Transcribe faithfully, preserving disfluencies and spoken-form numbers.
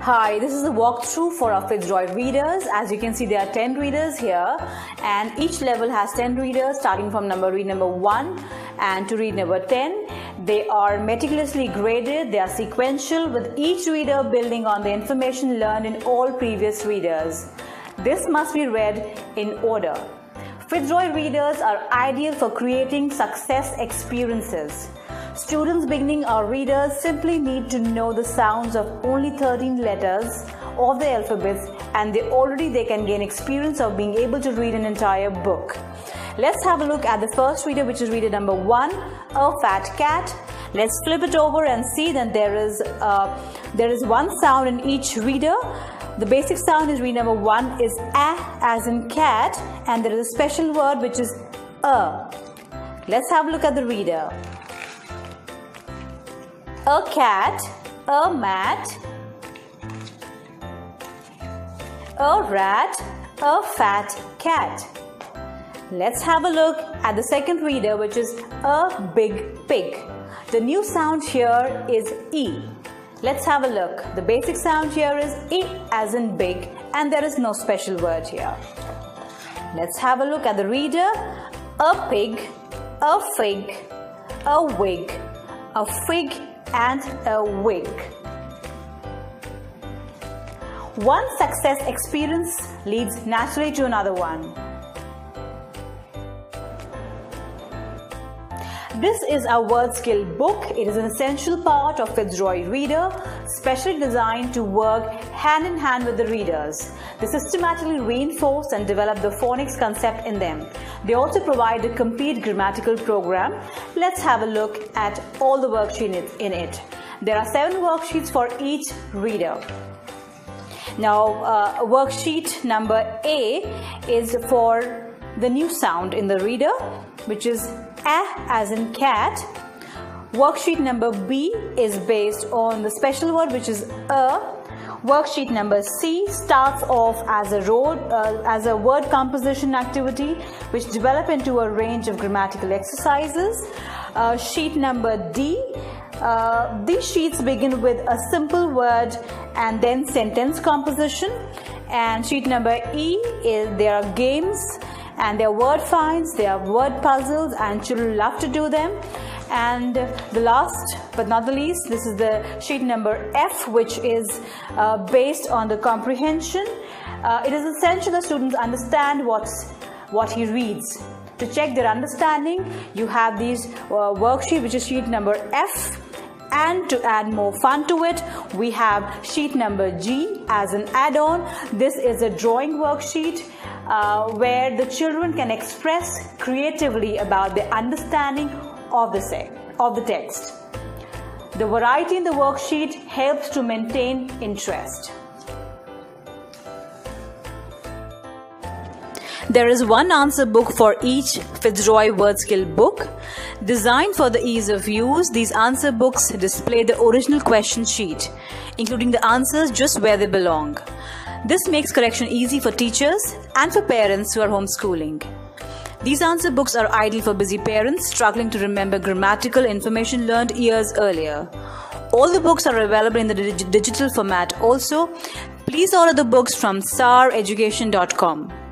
Hi, this is a walkthrough for our Fitzroy readers. As you can see, there are ten readers here, and each level has ten readers starting from number read number one and to read number ten. They are meticulously graded, they are sequential, with each reader building on the information learned in all previous readers. This must be read in order. Fitzroy readers are ideal for creating success experiences. Students beginning our readers simply need to know the sounds of only thirteen letters of the alphabets, and they already they can gain experience of being able to read an entire book. Let's have a look at the first reader, which is reader number one, A Fat Cat. Let's flip it over and see that there is uh, there is one sound in each reader. The basic sound is reader number one is A as in cat, and there is a special word which is A. Let's have a look at the reader. A cat, a mat, a rat, a fat cat. Let's have a look at the second reader, which is a big pig. The new sound here is E. Let's have a look. The basic sound here is E as in big, and there is no special word here. Let's have a look at the reader. A pig, a fig, a wig, a fig, and a wig. One success experience leads naturally to another one. This is our word skill book. It is an essential part of Fitzroy Reader, specially designed to work hand in hand with the readers. They systematically reinforce and develop the phonics concept in them. They also provide a complete grammatical program. Let's have a look at all the worksheets in it. There are seven worksheets for each reader. Now, uh, worksheet number A is for the new sound in the reader, which is A as in cat. Worksheet number B is based on the special word, which is A. Worksheet number C starts off as a, road, uh, as a word composition activity, which develop into a range of grammatical exercises. Uh, sheet number D, uh, these sheets begin with a simple word and then sentence composition. And sheet number E is there are games, and there are word finds, there are word puzzles, and children love to do them. And the last but not the least, this is the sheet number F, which is uh, based on the comprehension. Uh, it is essential that students understand what's, what he reads. To check their understanding, you have these uh, worksheet, which is sheet number F. And to add more fun to it, we have sheet number G as an add-on. This is a drawing worksheet uh, where the children can express creatively about their understanding of the, se of the text. The variety in the worksheet helps to maintain interest. There is one answer book for each Fitzroy word skill book. Designed for the ease of use, these answer books display the original question sheet, including the answers just where they belong. This makes correction easy for teachers and for parents who are homeschooling. These answer books are ideal for busy parents struggling to remember grammatical information learned years earlier. All the books are available in the dig digital format also. Please order the books from sar education dot com.